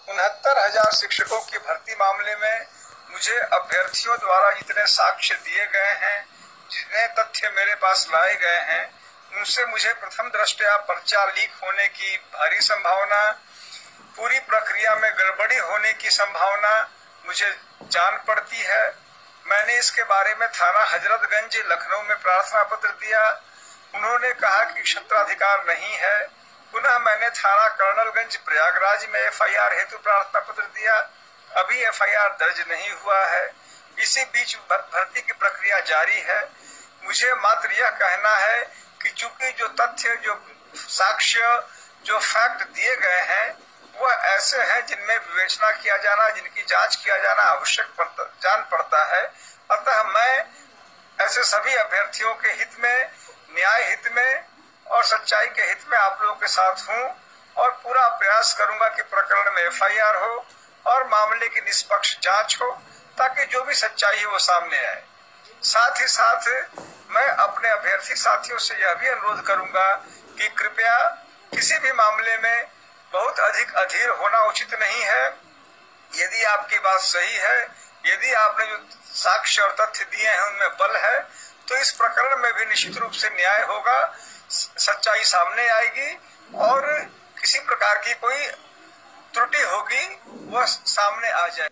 69,000 शिक्षकों की भर्ती मामले में मुझे अभ्यर्थियों द्वारा जितने साक्ष्य दिए गए हैं, जितने तथ्य मेरे पास लाए गए हैं, उनसे मुझे प्रथम दृष्टया पर्चा लीक होने की भारी संभावना, पूरी प्रक्रिया में गड़बड़ी होने की संभावना मुझे जान पड़ती है। मैंने इसके बारे में थाना हजरतगंज लखनऊ में प्रार्थना पत्र दिया। उन्होंने कहा कि क्षेत्राधिकार नहीं है। पुनः मैंने थाना कर्नलगंज प्रयागराज में एफआईआर हेतु प्रार्थना पत्र दिया। अभी एफआईआर दर्ज नहीं हुआ है। इसी बीच भर्ती की प्रक्रिया जारी है। मुझे मात्र यह कहना है कि चूंकि जो तथ्य, जो साक्ष्य, जो फैक्ट दिए गए हैं वह ऐसे हैं जिनमें विवेचना किया जाना, जिनकी जांच किया जाना आवश्यक जान पड़ता है। अतः मैं ऐसे सभी अभ्यर्थियों के हित में, न्याय हित में और सच्चाई के हित में आप लोगों के साथ हूं और पूरा प्रयास करूंगा कि प्रकरण में एफआईआर हो और मामले की निष्पक्ष जांच हो, ताकि जो भी सच्चाई है वो सामने आए। साथ ही साथ मैं अपने अभ्यर्थी साथियों से यह भी अनुरोध करूंगा कि कृपया किसी भी मामले में बहुत अधिक अधीर होना उचित नहीं है। यदि आपकी बात सही है, यदि आपने जो साक्ष्य और तथ्य दिए हैं उनमें बल है, तो इस प्रकरण में भी निश्चित रूप से न्याय होगा, सच्चाई सामने आएगी और किसी प्रकार की कोई त्रुटि होगी वह सामने आ जाए।